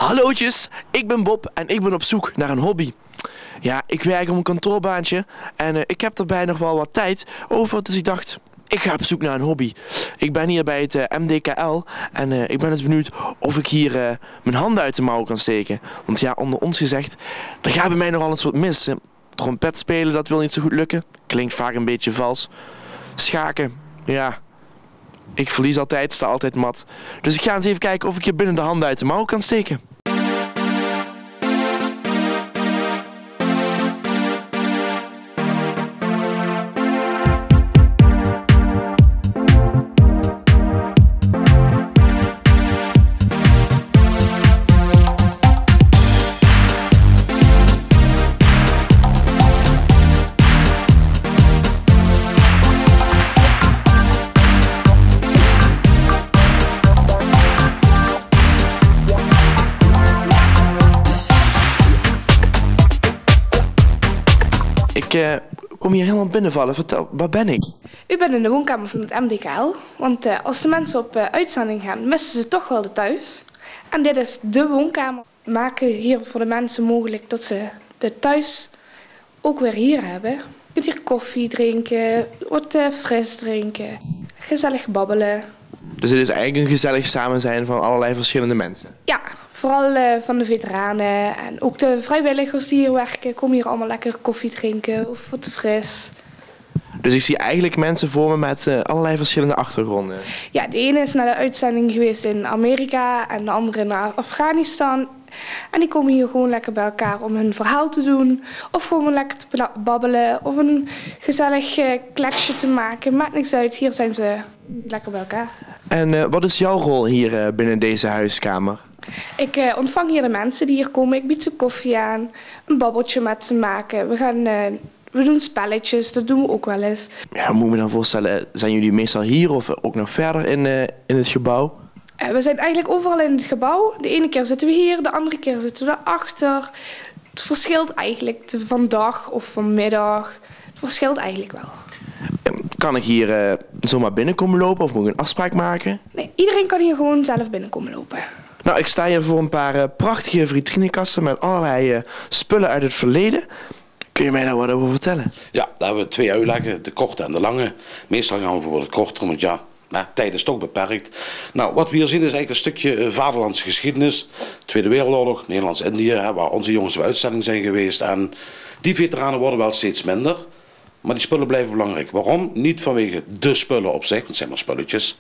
Hallootjes, ik ben Bob en ik ben op zoek naar een hobby. Ja, ik werk op een kantoorbaantje en ik heb daarbij nog wel wat tijd over, dus ik dacht, ik ga op zoek naar een hobby. Ik ben hier bij het MDKL en ik ben eens benieuwd of ik hier mijn handen uit de mouw kan steken. Want ja, onder ons gezegd, er gaat bij mij nogal eens wat mis. Trompet spelen, dat wil niet zo goed lukken. Klinkt vaak een beetje vals. Schaken, ja, ik verlies altijd, sta altijd mat. Dus ik ga eens even kijken of ik hier binnen de handen uit de mouw kan steken. Ik kom hier helemaal binnenvallen. Vertel, waar ben ik? U bent in de woonkamer van het MDKL. Want als de mensen op uitzending gaan, missen ze toch wel de thuis. En dit is de woonkamer. We maken hier voor de mensen mogelijk dat ze de thuis ook weer hier hebben. Je kunt hier koffie drinken, wat fris drinken, gezellig babbelen. Dus het is eigenlijk een gezellig samen zijn van allerlei verschillende mensen. Ja, vooral van de veteranen en ook de vrijwilligers die hier werken komen hier allemaal lekker koffie drinken of wat fris. Dus ik zie eigenlijk mensen voor me met allerlei verschillende achtergronden. Ja, de ene is naar de uitzending geweest in Amerika en de andere naar Afghanistan. En die komen hier gewoon lekker bij elkaar om hun verhaal te doen. Of gewoon lekker te babbelen of een gezellig kletsje te maken. Maakt niks uit, hier zijn ze lekker bij elkaar. En wat is jouw rol hier binnen deze huiskamer? Ik ontvang hier de mensen die hier komen. Ik bied ze koffie aan, een babbeltje met ze maken. We doen spelletjes, dat doen we ook wel eens. Ja, hoe moet ik me dan voorstellen? Zijn jullie meestal hier of ook nog verder in het gebouw? We zijn eigenlijk overal in het gebouw. De ene keer zitten we hier, de andere keer zitten we daarachter. Het verschilt eigenlijk van dag of van middag. Het verschilt eigenlijk wel. Kan ik hier zomaar binnenkomen lopen of moet ik een afspraak maken? Nee, iedereen kan hier gewoon zelf binnenkomen lopen. Nou, ik sta hier voor een paar prachtige vitrinekasten met allerlei spullen uit het verleden. Kun je mij daar wat over vertellen? Ja, daar hebben we twee uitleggen, de korte en de lange. Meestal gaan we voor het kortere, want ja, tijd is toch beperkt. Nou, wat we hier zien is eigenlijk een stukje vaderlandse geschiedenis. Tweede Wereldoorlog, Nederlands-Indië, waar onze jongens op uitzending zijn geweest. En die veteranen worden wel steeds minder. Maar die spullen blijven belangrijk. Waarom? Niet vanwege de spullen op zich, want het zijn maar spulletjes.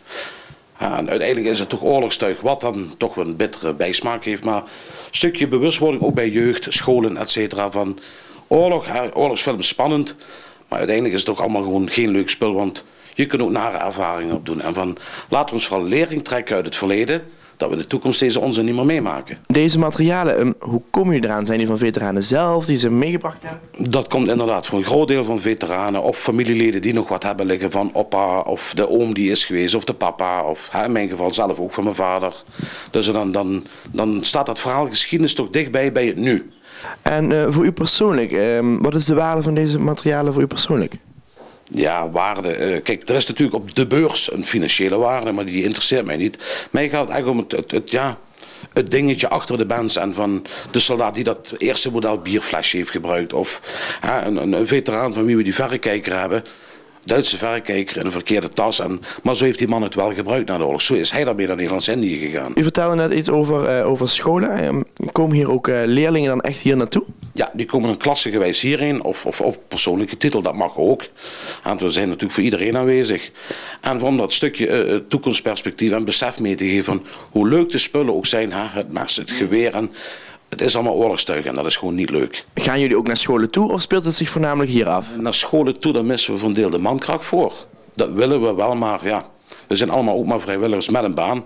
En uiteindelijk is het toch oorlogstuig wat dan toch een bittere bijsmaak heeft. Maar een stukje bewustwording ook bij jeugd, scholen, etc. van oorlog. Oorlogsfilm is spannend, maar uiteindelijk is het toch allemaal gewoon geen leuk spul. Want je kunt ook nare ervaringen opdoen. En van laten we ons vooral lering trekken uit het verleden. Dat we in de toekomst deze onzin niet meer meemaken. Deze materialen, hoe kom je eraan? Zijn die van veteranen zelf die ze meegebracht hebben? Dat komt inderdaad voor een groot deel van veteranen of familieleden die nog wat hebben liggen van opa of de oom die is geweest of de papa of in mijn geval zelf ook van mijn vader. Dus dan staat dat verhaal geschiedenis toch dichtbij bij het nu. En voor u persoonlijk, wat is de waarde van deze materialen voor u persoonlijk? Ja, waarde. Kijk, er is natuurlijk op de beurs een financiële waarde, maar die interesseert mij niet. Mij gaat het eigenlijk om het dingetje achter de bands en van de soldaat die dat eerste model bierflesje heeft gebruikt. Of een veteraan van wie we die verrekijker hebben. Duitse verrekijker in een verkeerde tas. Maar zo heeft die man het wel gebruikt na de oorlog. Zo is hij daarmee naar Nederlands-Indië gegaan. U vertelde net iets over scholen. Komen hier ook leerlingen dan echt hier naartoe? Ja, die komen een klassegewijs hierheen of persoonlijke titel, dat mag ook. En we zijn natuurlijk voor iedereen aanwezig. En om dat stukje toekomstperspectief en besef mee te geven van hoe leuk de spullen ook zijn. Het mes, het geweer en het is allemaal oorlogstuig en dat is gewoon niet leuk. Gaan jullie ook naar scholen toe of speelt het zich voornamelijk hier af? Naar scholen toe, daar missen we van deel de mankracht voor. Dat willen we wel, maar ja, we zijn allemaal ook maar vrijwilligers met een baan.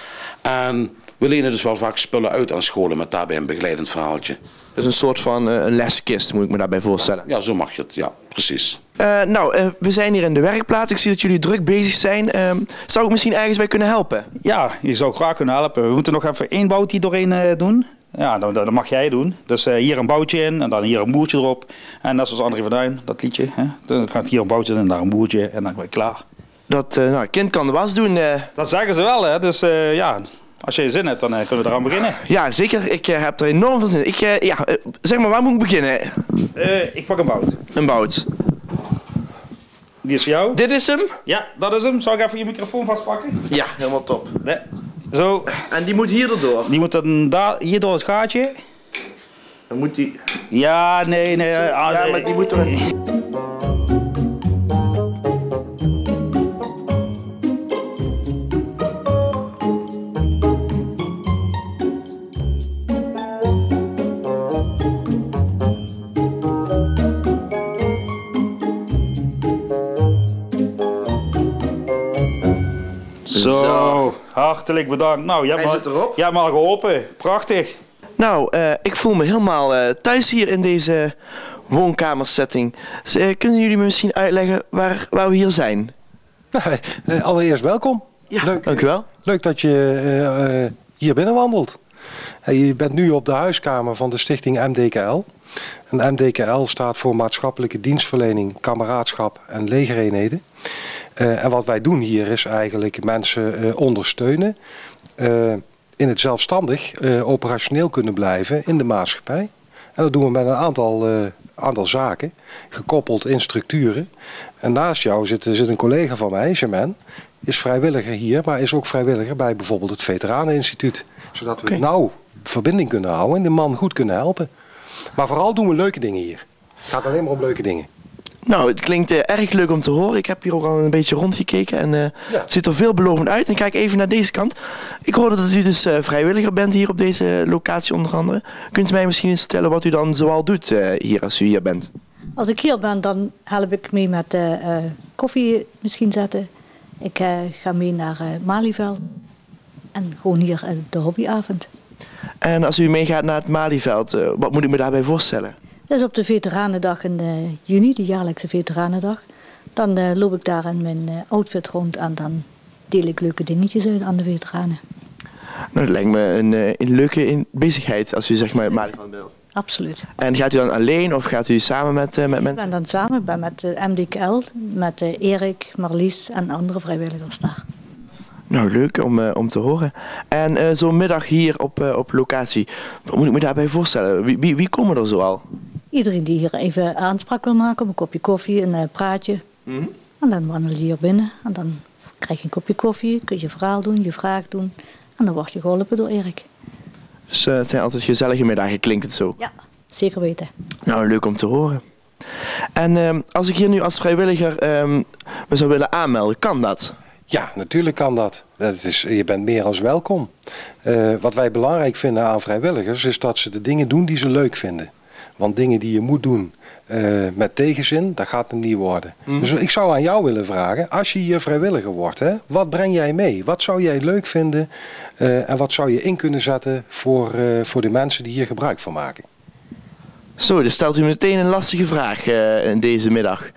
En we lenen dus wel vaak spullen uit aan scholen met daarbij een begeleidend verhaaltje. Dus een soort van een leskist moet ik me daarbij voorstellen. Ja, zo mag je het, ja, precies. We zijn hier in de werkplaats. Ik zie dat jullie druk bezig zijn. Zou ik misschien ergens bij kunnen helpen? Ja, je zou graag kunnen helpen. We moeten nog even één boutje doorheen doen. Ja, dat mag jij doen. Dus hier een boutje in en dan hier een boertje erop. En net zoals André van Duin, dat liedje. Hè? Dan gaat hier een boutje in en daar een boertje en dan ben je klaar. Dat kind kan de was doen. Dat zeggen ze wel, hè. Dus ja, als je zin hebt, dan kunnen we eraan beginnen. Ja, zeker. Ik heb er enorm veel zin in. Zeg maar, waar moet ik beginnen? Ik pak een bout. Een bout. Die is voor jou. Dit is hem? Ja, dat is hem. Zal ik even je microfoon vastpakken? Ja, helemaal top. Nee. Zo. En die moet hier erdoor? Die moet dan hier door het gaatje. Dan moet die... Ja, nee. Ja, maar die moet er... Zo, hartelijk bedankt. Nou, Hij zit erop. jij hebt me al geholpen. Prachtig. Nou, ik voel me helemaal thuis hier in deze woonkamersetting. Kunnen jullie me misschien uitleggen waar we hier zijn? Allereerst welkom. Ja, Leuk, dank u wel. leuk dat je hier binnenwandelt. Je bent nu op de huiskamer van de stichting MDKL. En MDKL staat voor Maatschappelijke Dienstverlening, Kameraadschap en Legereenheden. En wat wij doen hier is eigenlijk mensen ondersteunen in het zelfstandig operationeel kunnen blijven in de maatschappij. En dat doen we met een aantal zaken, gekoppeld in structuren. En naast jou zit een collega van mij, Germain, is vrijwilliger hier, maar is ook vrijwilliger bij bijvoorbeeld het Veteraneninstituut. Zodat we nauw verbinding kunnen houden en de man goed kunnen helpen. Maar vooral doen we leuke dingen hier. Het gaat alleen maar om leuke dingen. Nou, het klinkt erg leuk om te horen. Ik heb hier ook al een beetje rondgekeken en het ziet er veelbelovend uit. En kijk even naar deze kant. Ik hoorde dat u dus vrijwilliger bent hier op deze locatie onder andere. Kunt u mij misschien eens vertellen wat u dan zoal doet hier als u hier bent? Als ik hier ben, dan help ik mee met koffie misschien zetten. Ik ga mee naar Malieveld en gewoon hier de hobbyavond. En als u meegaat naar het Malieveld, wat moet ik me daarbij voorstellen? Dat is op de Veteranendag in juni, de jaarlijkse Veteranendag. Dan loop ik daar in mijn outfit rond en dan deel ik leuke dingetjes uit aan de veteranen. Nou, dat lijkt me een leuke bezigheid als u zeg maar het Malieveld bent. Absoluut. En gaat u dan alleen of gaat u samen met mensen? Ik ben dan samen, ik ben met MDKL, met Erik, Marlies en andere vrijwilligers daar. Nou, leuk om te horen. En zo'n middag hier op locatie, wat moet ik me daarbij voorstellen? Wie komen er zoal? Iedereen die hier even aanspraak wil maken op een kopje koffie, een praatje. En dan wandel je hier binnen en dan krijg je een kopje koffie, kun je je verhaal doen, je vraag doen. En dan word je geholpen door Erik. Dus het zijn altijd gezellige middagen, klinkt het zo? Ja, zeker weten. Nou, leuk om te horen. En als ik hier nu als vrijwilliger me zou willen aanmelden, kan dat? Ja, natuurlijk kan dat. Je bent meer als welkom. Wat wij belangrijk vinden aan vrijwilligers is dat ze de dingen doen die ze leuk vinden. Want dingen die je moet doen met tegenzin, dat gaat het niet worden. Dus ik zou aan jou willen vragen, als je hier vrijwilliger wordt, wat breng jij mee? Wat zou jij leuk vinden en wat zou je in kunnen zetten voor de mensen die hier gebruik van maken? Zo, dus stelt u meteen een lastige vraag in deze middag.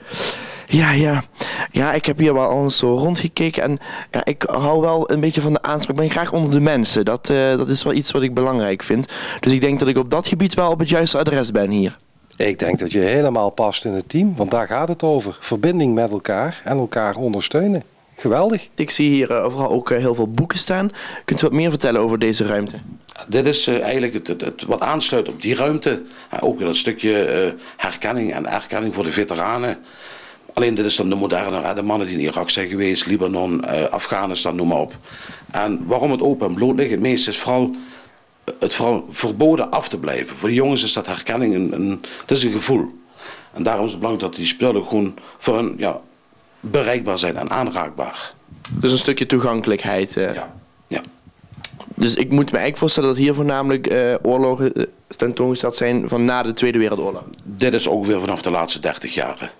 Ja, ik heb hier wel al eens zo rondgekeken en ja, ik hou wel een beetje van de aanspraak. Ik ben graag onder de mensen. Dat is wel iets wat ik belangrijk vind. Dus ik denk dat ik op dat gebied wel op het juiste adres ben hier. Ik denk dat je helemaal past in het team, want daar gaat het over. Verbinding met elkaar en elkaar ondersteunen. Geweldig. Ik zie hier overal ook heel veel boeken staan. Kunt u wat meer vertellen over deze ruimte? Dit is eigenlijk het wat aansluit op die ruimte. Ook dat stukje herkenning en erkenning voor de veteranen. Alleen dit is dan de moderne, de mannen die in Irak zijn geweest, Libanon, Afghanistan, noem maar op. En waarom het open en bloot ligt, het meeste is vooral verboden af te blijven. Voor de jongens is dat herkenning het is een gevoel. En daarom is het belangrijk dat die spullen gewoon voor hen bereikbaar zijn en aanraakbaar. Dus een stukje toegankelijkheid. Ja. Dus ik moet me eigenlijk voorstellen dat hier voornamelijk oorlogen tentoongesteld zijn van na de Tweede Wereldoorlog. Dit is ook weer vanaf de laatste 30 jaren.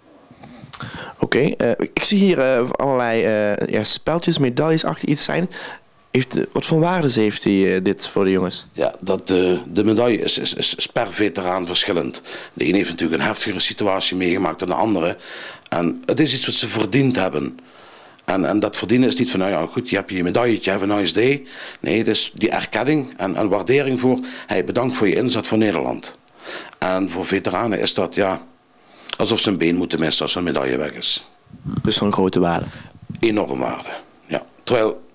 Oké, ik zie hier allerlei speltjes, medailles achter iets zijn. Wat voor waarde heeft dit voor de jongens? Ja, de medaille is per veteraan verschillend. De een heeft natuurlijk een heftigere situatie meegemaakt dan de andere. En het is iets wat ze verdiend hebben. En dat verdienen is niet van, nou ja goed, je hebt je medailletje, have a nice day. Nee, het is die erkenning en waardering voor, hey, bedankt voor je inzet voor Nederland. En voor veteranen is dat alsof ze een been moeten missen als een medaille weg is. Dus van grote waarde. Enorm waarde, ja. Terwijl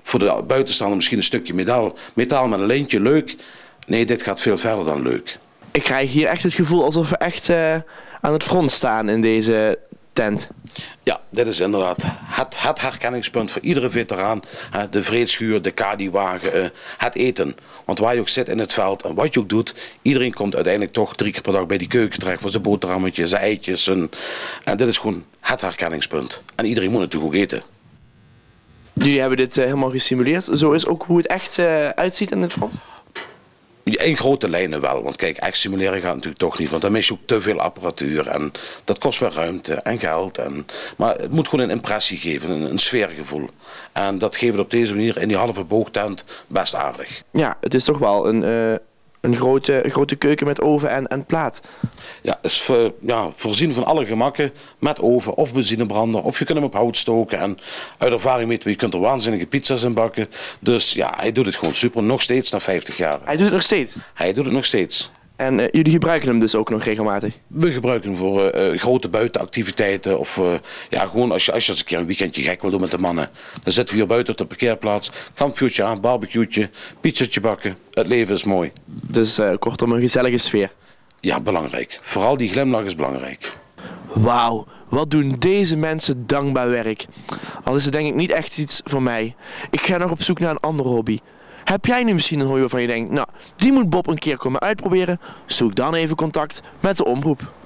voor de buitenstaander misschien een stukje metaal met een lintje, leuk. Nee, dit gaat veel verder dan leuk. Ik krijg hier echt het gevoel alsof we echt aan het front staan in deze tent. Ja, dit is inderdaad het herkenningspunt voor iedere veteraan. De vreedschuur, de kadi-wagen, het eten. Want waar je ook zit in het veld en wat je ook doet, iedereen komt uiteindelijk toch 3 keer per dag bij die keuken terecht voor zijn boterhammetjes, zijn eitjes. En dit is gewoon het herkenningspunt. En iedereen moet natuurlijk ook eten. Jullie hebben dit helemaal gesimuleerd. Zo is ook hoe het echt uitziet in het front? In grote lijnen wel, want kijk, echt simuleren gaat natuurlijk toch niet, want dan mis je ook te veel apparatuur en dat kost weer ruimte en geld. Maar het moet gewoon een impressie geven, een sfeergevoel. En dat geven we op deze manier in die halve boogtent best aardig. Ja, het is toch wel een grote keuken met oven en plaat. Ja, het is voorzien van alle gemakken met oven of benzinebrander of je kunt hem op hout stoken. En uit ervaring weten we, je kunt er waanzinnige pizza's in bakken. Dus ja, hij doet het gewoon super, nog steeds na 50 jaar. Hij doet het nog steeds? Hij doet het nog steeds. En jullie gebruiken hem dus ook nog regelmatig? We gebruiken hem voor grote buitenactiviteiten of gewoon als je eens een keer een weekendje gek wil doen met de mannen. Dan zitten we hier buiten op de parkeerplaats, kampvuurtje aan, barbecue'tje, pizzatje bakken. Het leven is mooi. Dus kortom een gezellige sfeer. Ja, belangrijk. Vooral die glimlach is belangrijk. Wauw, wat doen deze mensen dankbaar werk. Al is het denk ik niet echt iets voor mij. Ik ga nog op zoek naar een andere hobby. Heb jij nu misschien een hobby waarvan je denkt, nou, die moet Bob een keer komen uitproberen? Zoek dan even contact met de omroep.